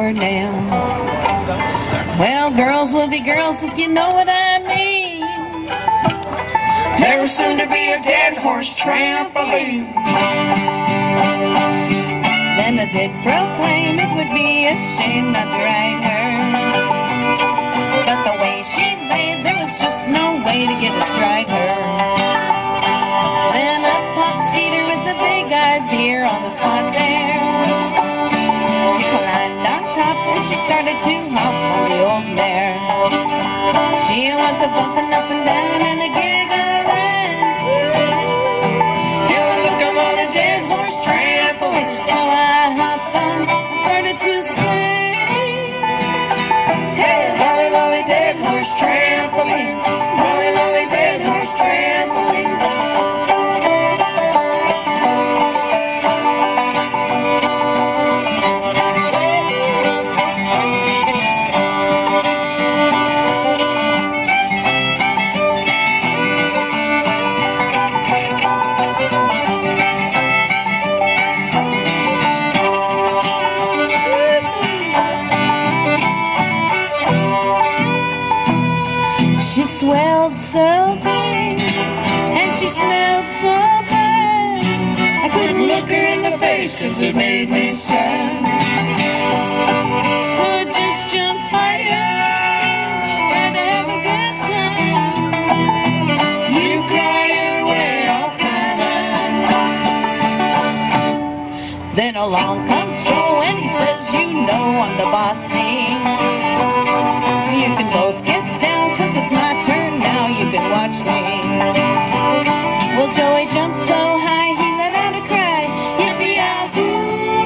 down. Well, girls will be girls if you know what I mean. There was soon to be a dead horse trampoline. Then I did proclaim it would be a shame not to ride her. But the way she laid, there was just no way to get astride her. Then up popped Skeeter with the big-eyed deer on the spot there. She climbed on top and she started to hop on the old mare. She was a bumping up and down and a giggling. Yeah, look, I'm on a dead horse trampoline. So I hopped on and started to sing. Hey, lolly, lolly, dead horse trampoline. Lolly, lolly, dead horse trampoline. She swelled so big and she smelled so bad. I couldn't look her in the face 'cause it made me sad. So I just jumped higher, tried to have a good time. You cry your way, I'll cry mine. Then along comes Joe and he says, you know I'm the bossy. So you can both get down 'cause it's my turn now, you can watch me. Well, Joey jumped so high, he let out a cry, yippee-yahoo.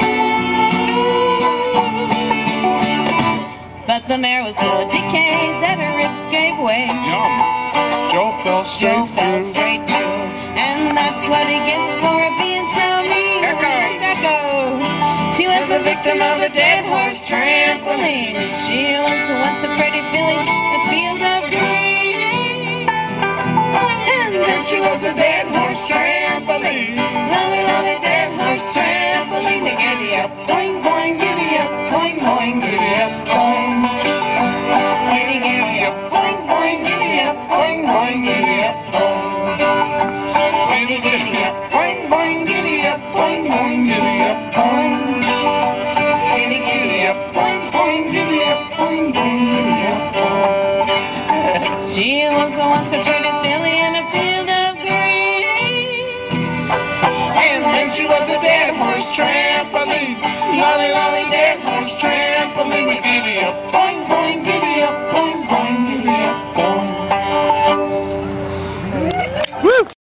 But the mare was so decayed that her ribs gave way. Yum. Joe fell Joe fell straight through, and that's what he gets for being so mean. Echo. Here's Echo. She was The victim of a dead horse trampoline. She was once a pretty filly, a field of green. And then She was a dead horse trampoline. lolly, lolly, dead horse trampoline. To giddy up, Boing, boing, giddy up, boing, boing, giddy up, boing. giddy, giddy up, Boing, boing, giddy up, boing, boing, giddy up, boing. giddy, giddy up, Boing, boing, giddy up, boing, boing, giddy up, boing. giddy, giddy up. Boing, boing, giddy up, boing, boing, giddy up, boing. She was once a pretty filly in a field of green. And then she was a dead horse trampoline. Lolly, lolly, dead horse trampoline. Giddy up,